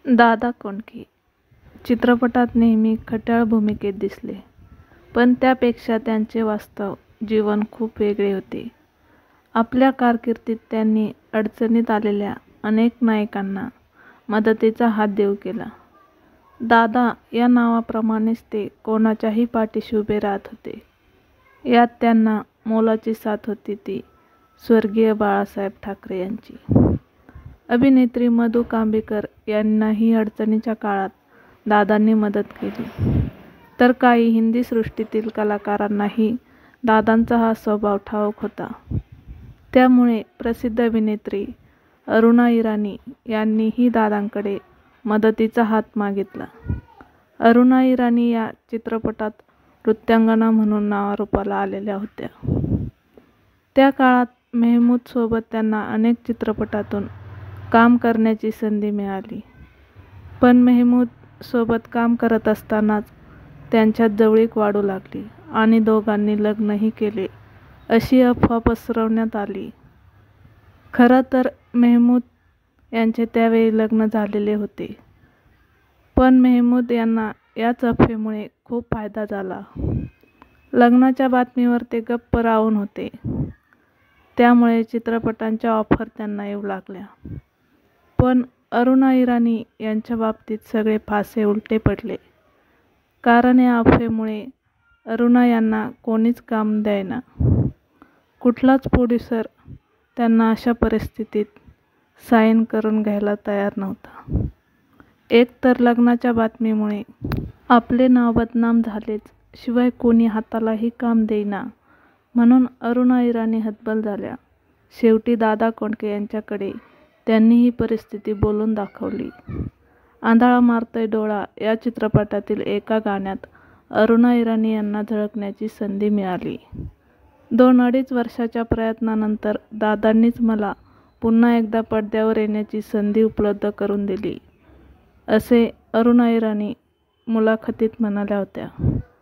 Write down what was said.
दादा कोंडके चित्रपटात नेहमी खट्याळ भूमिकेत दिसले, पण त्यापेक्षा त्यांचे वास्तव जीवन खूप वेगळे होते. आपल्या कारकिर्दीत त्यांनी अडचणीत आलेल्या अनेक नायकांना मदतीचा हात देऊ केला. दादा या नावाप्रमाणेच ते कोणाच्याही पाठीशी उभे राहत होते. यात त्यांना मोलाची साथ होती ती स्वर्गीय बाळासाहेब ठाकरे यांची. अभिनेत्री मधू कांबीकर यांनाही अडचणीच्या काळात दादांनी मदत केली, तर काही हिंदी सृष्टीतील कलाकारांनाही दादांचा हा स्वभाव ठाऊक होता. त्यामुळे प्रसिद्ध अभिनेत्री अरुणा इराणी यांनीही दादांकडे मदतीचा हात मागितला. अरुणा इराणी या चित्रपटात नृत्यांगना म्हणून नावारूपाला आलेल्या होत्या. त्या काळात मेहमूदसोबत त्यांना अनेक चित्रपटातून काम करण्याची संधी मिळाली, पण मेहमूद सोबत काम करत असतानाच त्यांच्यात जवळीक वाढू लागली आणि दोघांनी लग्नही केले अशी अफवा पसरवण्यात आली. खरं तर मेहमूद यांचे त्यावेळी लग्न झालेले होते, पण मेहमूद यांना याच अफवेमुळे खूप फायदा झाला. लग्नाच्या बातमीवर ते गप्प राहून होते, त्यामुळे चित्रपटांच्या ऑफर त्यांना येऊ लागल्या. पण अरुणा इराणी यांच्या बाबतीत सगळे फासे उलटे पडले, कारण या अफवेमुळे अरुणा यांना कोणीच काम देईना. कुठलाच प्रोड्युसर त्यांना अशा परिस्थितीत साईन करून घ्यायला तयार नव्हता. एक तर लग्नाच्या बातमीमुळे आपले नाव बदनाम झालेच, शिवाय कोणी हातालाही काम देईना, म्हणून अरुणा इराणी हतबल झाल्या. शेवटी दादा कोंडके यांच्याकडे त्यांनी ही परिस्थिती बोलून दाखवली. आंधळा मारतोय डोळा या चित्रपटातील एका गाण्यात अरुणा इराणी यांना झळकण्याची संधी मिळाली. 2-2.5 वर्षाच्या प्रयत्नानंतर दादांनीच मला पुन्हा एकदा पडद्यावर येण्याची संधी उपलब्ध करून दिली, असे अरुणा इराणी मुलाखतीत म्हणाल्या होत्या.